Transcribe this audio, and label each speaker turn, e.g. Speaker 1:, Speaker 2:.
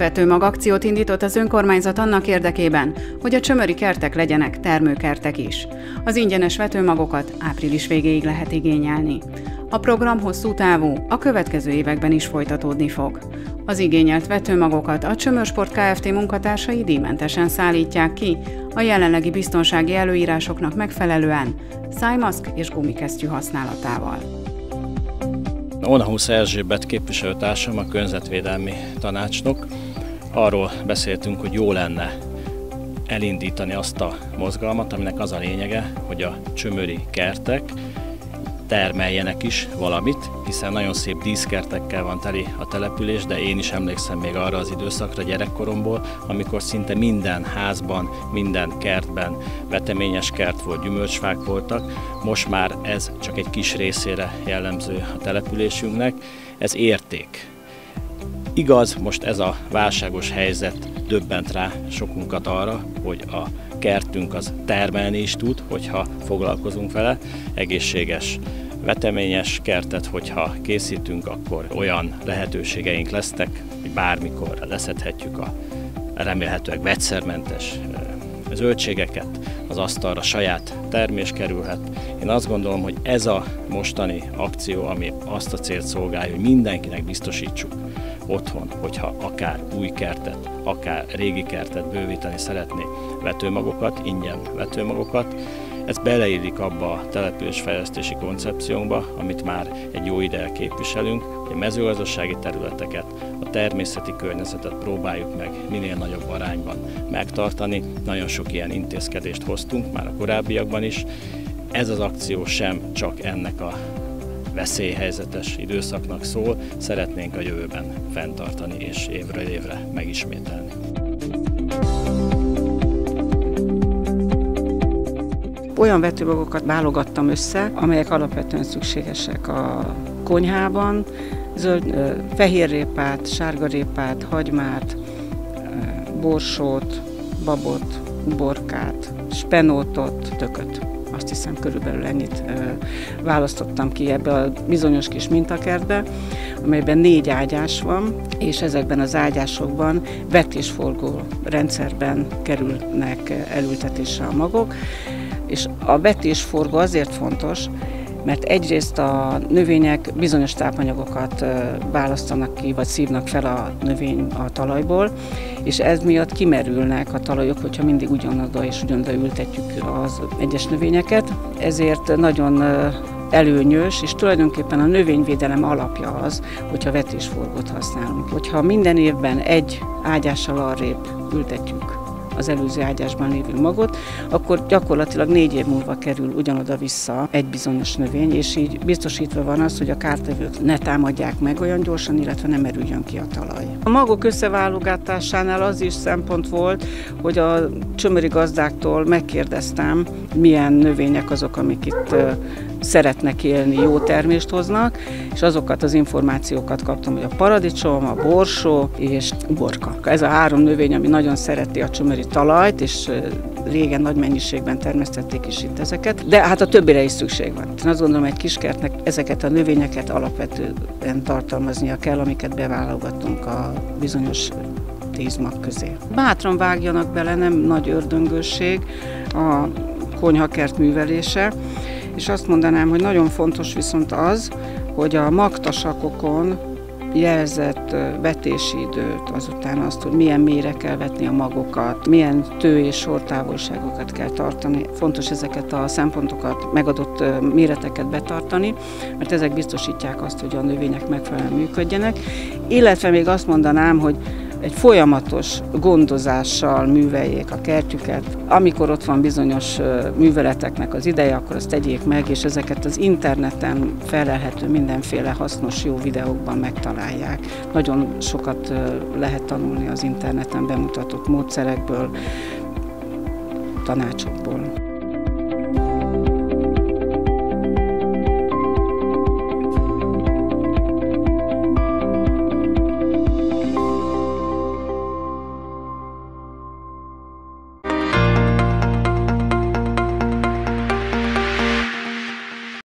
Speaker 1: Vetőmag akciót indított az önkormányzat annak érdekében, hogy a csömöri kertek legyenek termőkertek is. Az ingyenes vetőmagokat április végéig lehet igényelni. A program hosszú távú, a következő években is folytatódni fog. Az igényelt vetőmagokat a Csömörsport Kft. Munkatársai díjmentesen szállítják ki, a jelenlegi biztonsági előírásoknak megfelelően, szájmaszk és gumikesztyű használatával.
Speaker 2: Onahusz Erzsébet képviselőtársam, a környezetvédelmi tanácsnok. Arról beszéltünk, hogy jó lenne elindítani azt a mozgalmat, aminek az a lényege, hogy a csömöri kertek termeljenek is valamit, hiszen nagyon szép díszkertekkel van teli a település, de én is emlékszem még arra az időszakra gyerekkoromból, amikor szinte minden házban, minden kertben veteményes kert volt, gyümölcsfák voltak. Most már ez csak egy kis részére jellemző a településünknek, ez érték. Igaz, most ez a válságos helyzet döbbent rá sokunkat arra, hogy a kertünk az termelni is tud, hogyha foglalkozunk vele. Egészséges veteményes kertet, hogyha készítünk, akkor olyan lehetőségeink lesznek, hogy bármikor leszedhetjük a remélhetőleg vegyszermentes zöldségeket, az asztalra saját termés kerülhet. Én azt gondolom, hogy ez a mostani akció, ami azt a célt szolgálja, hogy mindenkinek biztosítsuk otthon, hogyha akár új kertet, akár régi kertet bővíteni szeretné vetőmagokat, ingyen vetőmagokat. Ez beleillik abba a településfejlesztési koncepciónkba, amit már egy jó ideje képviselünk, hogy a mezőgazdasági területeket, a természeti környezetet próbáljuk meg minél nagyobb arányban megtartani. Nagyon sok ilyen intézkedést hoztunk már a korábbiakban is. Ez az akció sem csak ennek a veszélyhelyzetes időszaknak szól, szeretnénk a jövőben fenntartani és évről évre megismételni.
Speaker 3: Olyan vetőmagokat válogattam össze, amelyek alapvetően szükségesek a konyhában, fehérrépát, sárgarépát, hagymát, borsót, babot, uborkát, spenótot, tököt. Azt hiszem, körülbelül ennyit választottam ki ebbe a bizonyos kis mintakertbe, amelyben 4 ágyás van, és ezekben az ágyásokban vetésforgó rendszerben kerülnek elültetésre a magok. És a vetésforgó azért fontos, mert egyrészt a növények bizonyos tápanyagokat választanak ki, vagy szívnak fel a növény a talajból, és ez miatt kimerülnek a talajok, hogyha mindig ugyanoda és ugyanoda ültetjük az egyes növényeket. Ezért nagyon előnyös, és tulajdonképpen a növényvédelem alapja az, hogyha vetésforgót használunk. Hogyha minden évben egy ágyással arrébb ültetjük az előző ágyásban lévő magot, akkor gyakorlatilag 4 év múlva kerül ugyanoda vissza egy bizonyos növény, és így biztosítva van az, hogy a kártevők ne támadják meg olyan gyorsan, illetve ne merüljön ki a talaj. A magok összeválogatásánál az is szempont volt, hogy a csömöri gazdáktól megkérdeztem, milyen növények azok, amik itt szeretnek élni, jó termést hoznak, és azokat az információkat kaptam, hogy a paradicsom, a borsó és uborka. Ez a 3 növény, ami nagyon szereti a csömöri talajt, és régen nagy mennyiségben termesztették is itt ezeket, de hát a többire is szükség van. Én azt gondolom, egy kiskertnek ezeket a növényeket alapvetően tartalmaznia kell, amiket beválogattunk a bizonyos 10 mag közé. Bátran vágjanak bele, nem nagy ördöngőség a konyhakert művelése, és azt mondanám, hogy nagyon fontos viszont az, hogy a magtasakokon jelzett vetési időt, azután azt, hogy milyen mélyre kell vetni a magokat, milyen tő- és sortávolságokat kell tartani. Fontos ezeket a szempontokat, megadott méreteket betartani, mert ezek biztosítják azt, hogy a növények megfelelően működjenek. Illetve még azt mondanám, hogy egy folyamatos gondozással műveljék a kertjüket. Amikor ott van bizonyos műveleteknek az ideje, akkor azt tegyék meg, és ezeket az interneten felelhető mindenféle hasznos jó videókban megtalálják. Nagyon sokat lehet tanulni az interneten bemutatott módszerekből, tanácsokból.